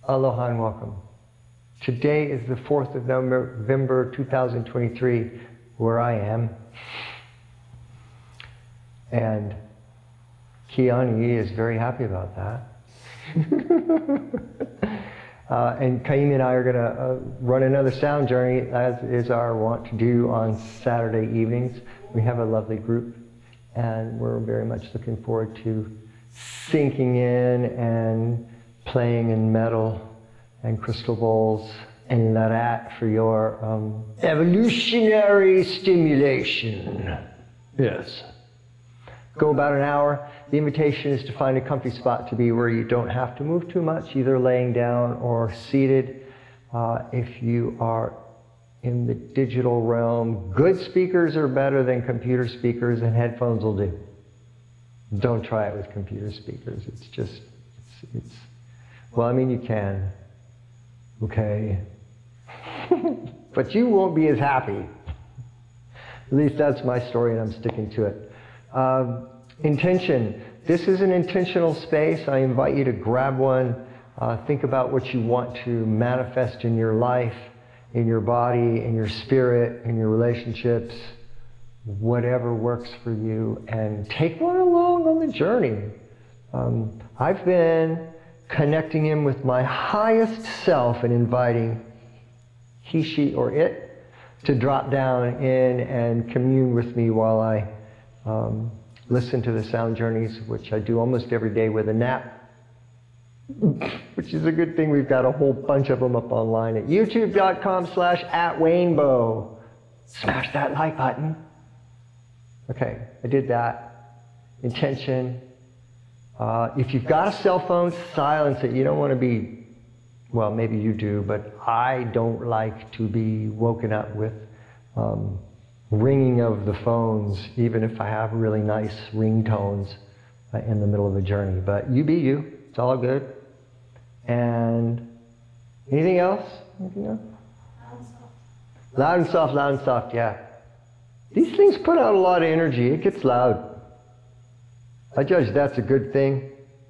Aloha and welcome. Today is the 4th of November 2023, where I am. And Kiani is very happy about that. And Kaimi and I are going to run another sound journey, as is our wont to do on Saturday evenings. We have a lovely group, and we're very much looking forward to sinking in and playing in metal and crystal bowls and larat for your evolutionary stimulation. Yes. Go about an hour. The invitation is to find a comfy spot to be where you don't have to move too much, either laying down or seated. If you are in the digital realm, good speakers are better than computer speakers, and headphones will do. Don't try it with computer speakers. It's well, I mean, you can, okay? But you won't be as happy. At least that's my story, and I'm sticking to it. Intention. This is an intentional space. I invite you to grab one. Think about what you want to manifest in your life, in your body, in your spirit, in your relationships, whatever works for you, and take one along on the journey. I've been connecting in with my highest self and inviting he, she, or it to drop down in and commune with me while I listen to the sound journeys, which I do almost every day with a nap, which is a good thing. We've got a whole bunch of them up online at youtube.com/@Waynbo. Smash that like button. Okay, I did that. Intention. If you've got a cell phone, silence it. You don't want to be, well, maybe you do, but I don't like to be woken up with ringing of the phones, even if I have really nice ringtones in the middle of a journey. But you be you. It's all good. And anything else? Anything else? Loud and soft. Loud and soft, yeah. These things put out a lot of energy. It gets loud. I judge that's a good thing.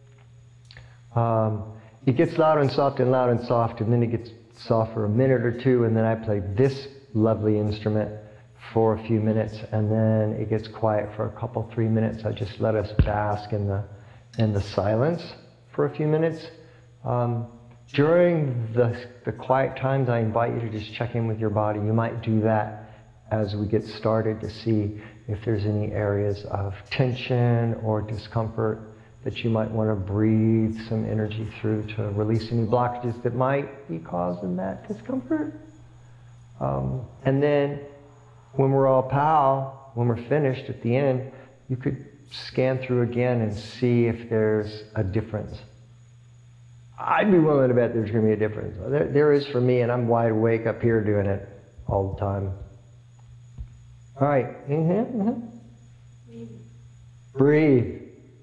It gets loud and soft, and then it gets soft for a minute or two, and then I play this lovely instrument for a few minutes, and then it gets quiet for a couple, 3 minutes. I just let us bask in the silence for a few minutes. During the quiet times, I invite you to just check in with your body. You might do that as we get started to see if there's any areas of tension or discomfort that you might want to breathe some energy through to release any blockages that might be causing that discomfort. And then when we're all when we're finished at the end, you could scan through again and see if there's a difference. I'd be willing to bet there's going to be a difference. There is for me, and I'm wide awake up here doing it all the time. All right, inhale, inhale. Breathe.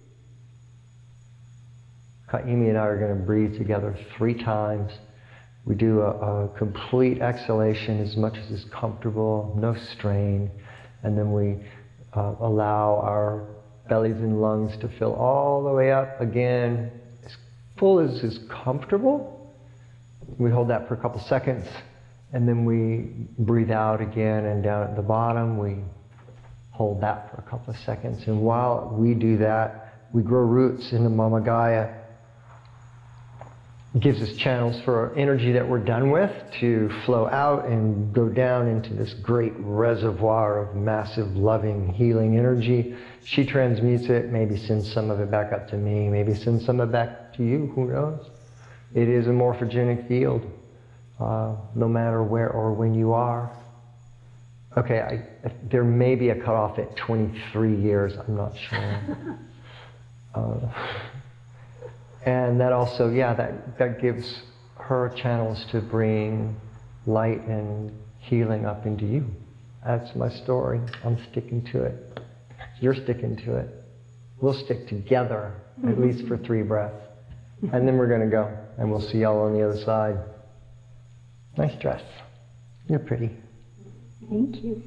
Kaimi and I are going to breathe together 3 times. We do a complete exhalation as much as is comfortable, no strain, and then we allow our bellies and lungs to fill all the way up again, as full as is comfortable. We hold that for a couple seconds, and then we breathe out again, and down at the bottom we hold that for a couple of seconds. And while we do that, we grow roots in the Mama Gaia. It gives us channels for energy that we're done with to flow out and go down into this great reservoir of massive, loving, healing energy. She transmutes it, maybe sends some of it back up to me, maybe sends some of it back to you, who knows? It is a morphogenic field, no matter where or when you are. Okay, there may be a cutoff at 23 years, I'm not sure. And that also, yeah, that gives her channels to bring light and healing up into you. That's my story. I'm sticking to it. You're sticking to it. We'll stick together, at least for 3 breaths. And then we're going to go, and we'll see y'all on the other side. Nice dress. You're pretty. Thank you.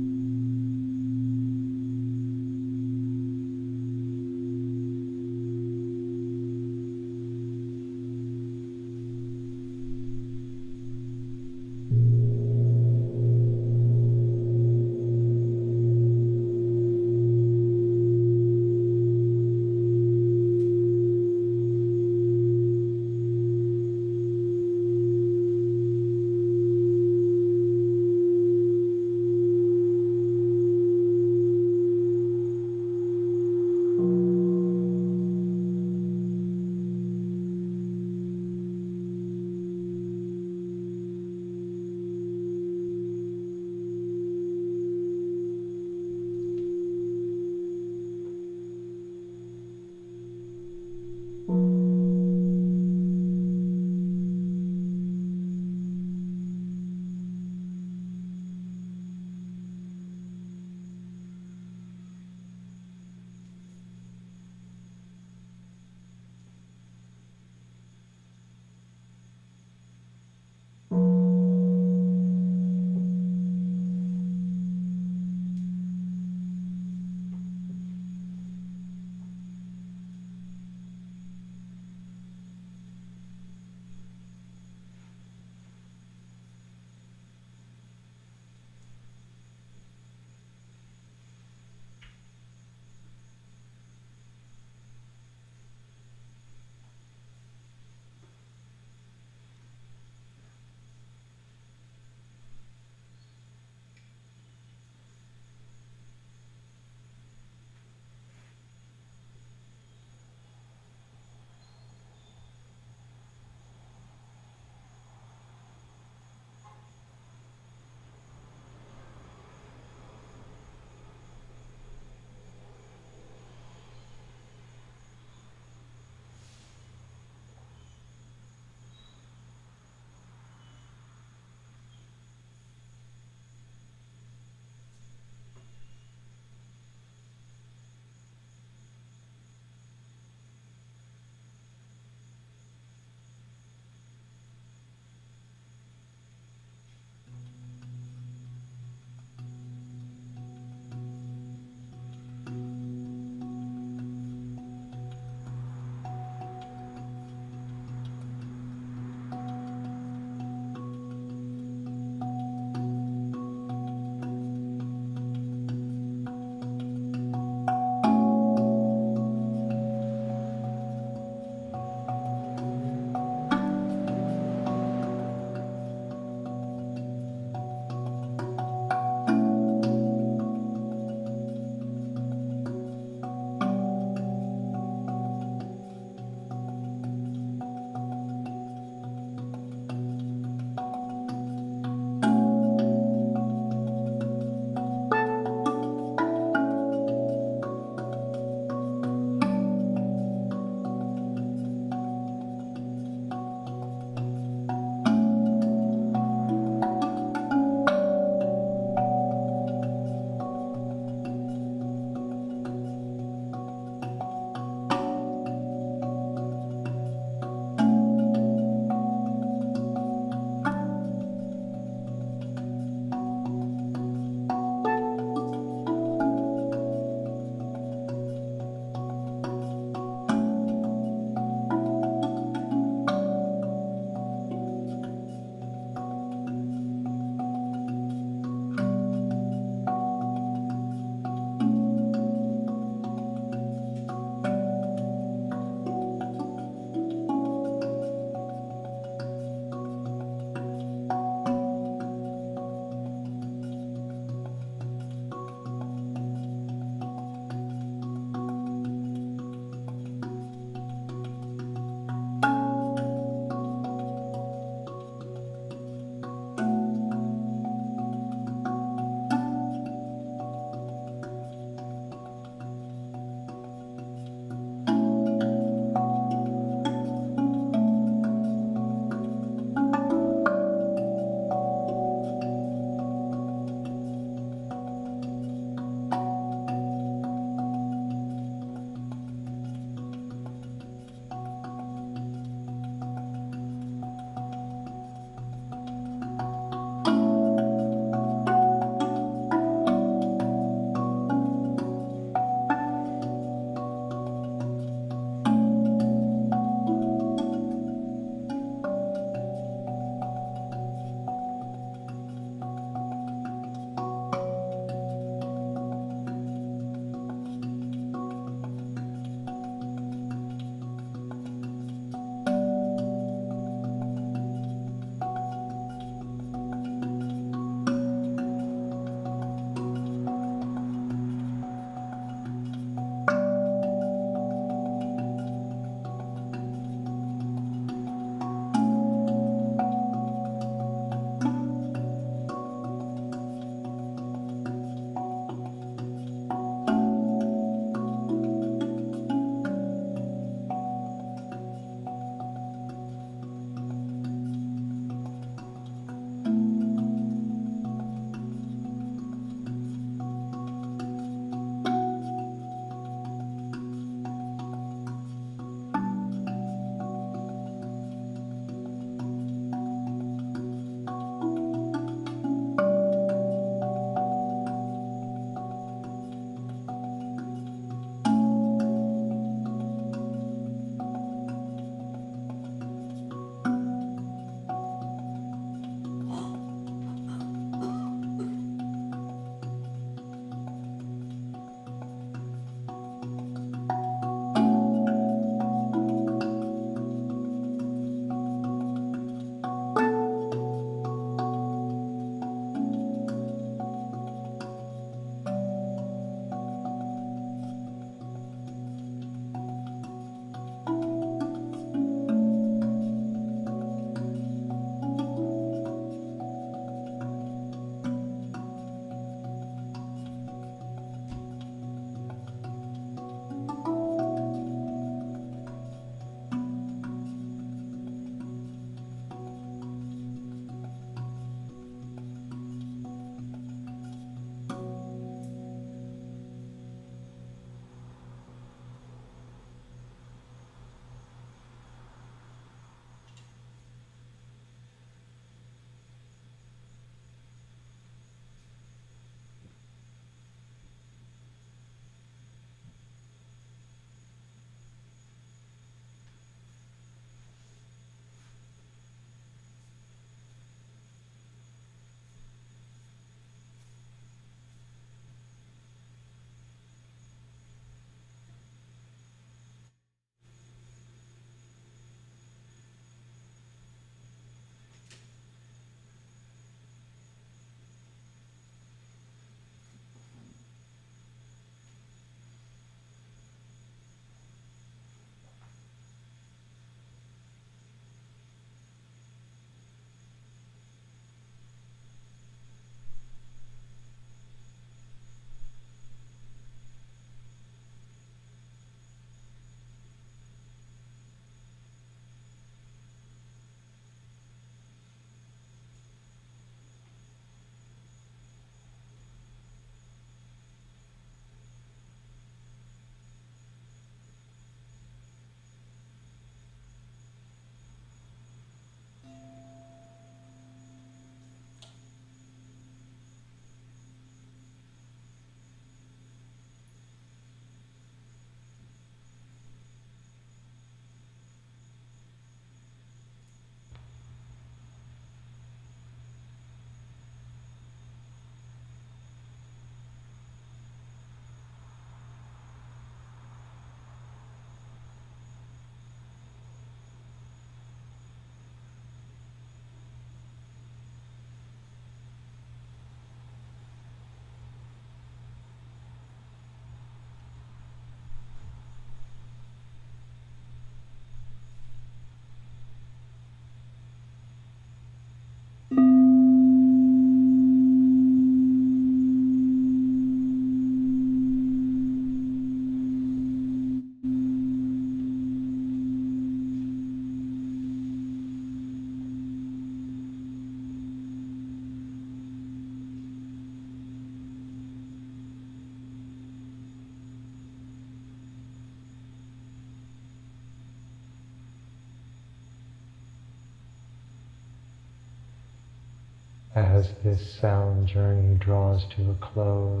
as this sound journey draws to a close.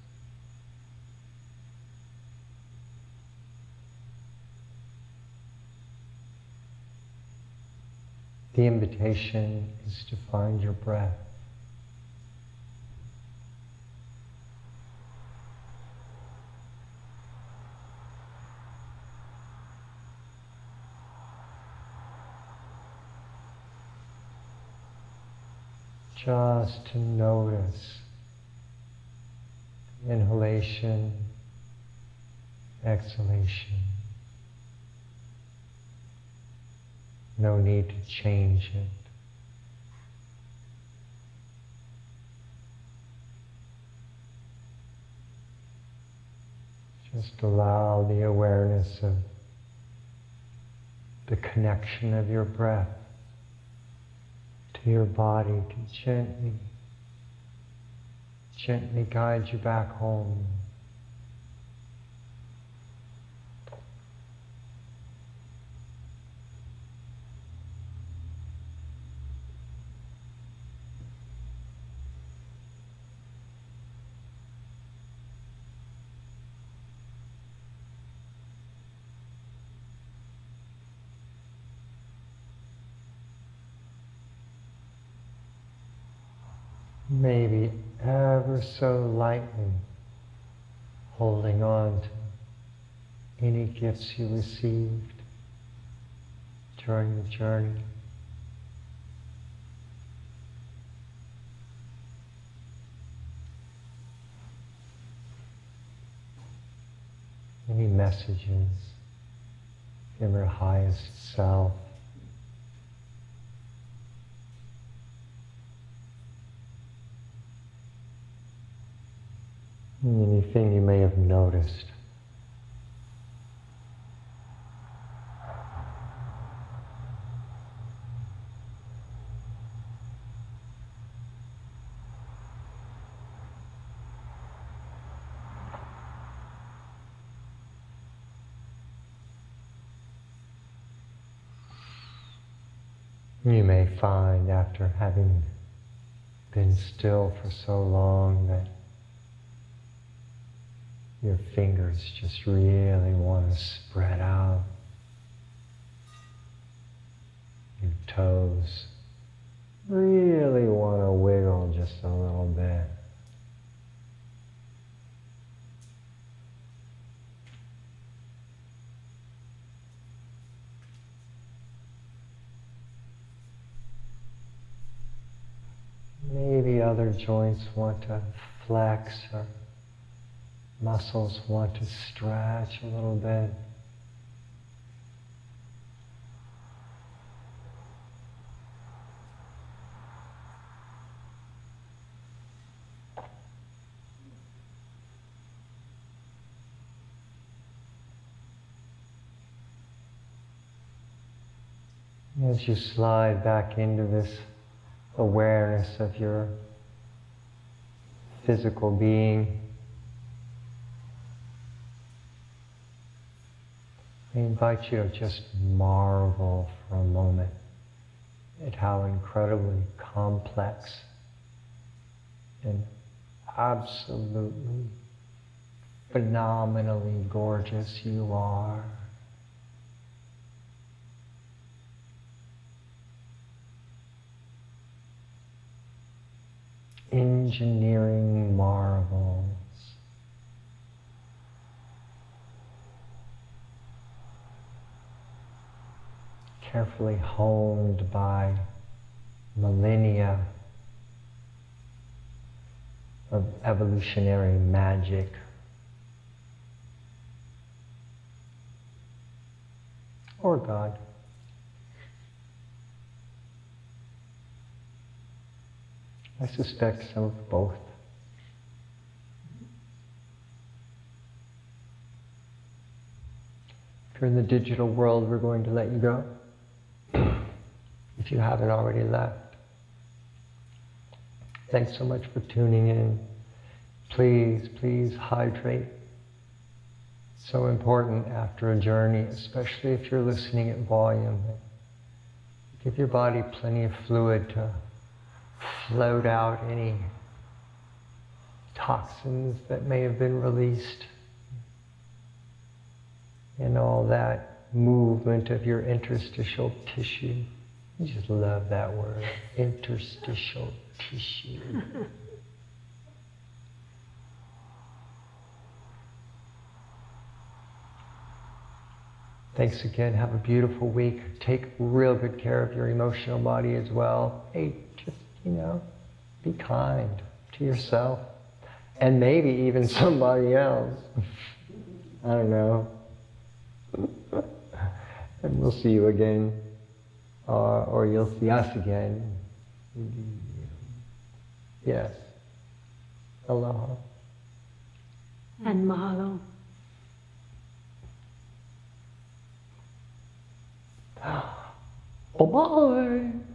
The invitation is to find your breath. Just to notice inhalation, exhalation. No need to change it. Just allow the awareness of the connection of your breath to your body to gently guide you back home. Maybe ever so lightly holding on to any gifts you received during the journey. Any messages from your highest self. Anything you may have noticed. You may find after having been still for so long that your fingers just really want to spread out. Your toes really want to wiggle just a little bit. Maybe other joints want to flex or muscles want to stretch a little bit. As you slide back into this awareness of your physical being, I invite you to just marvel for a moment at how incredibly complex and absolutely phenomenally gorgeous you are. Engineering marvels. Carefully honed by millennia of evolutionary magic. Or God. I suspect some of both. If you're in the digital world, we're going to let you go. If you haven't already left. Thanks so much for tuning in. Please, please hydrate. So important after a journey, especially if you're listening at volume. Give your body plenty of fluid to float out any toxins that may have been released. And all that movement of your interstitial tissue. I just love that word, interstitial tissue. Thanks again. Have a beautiful week. Take real good care of your emotional body as well. Hey, just, be kind to yourself. And maybe even somebody else. I don't know. And we'll see you again. Or you'll see us again. Yes. Aloha. And mahalo. Bye-bye.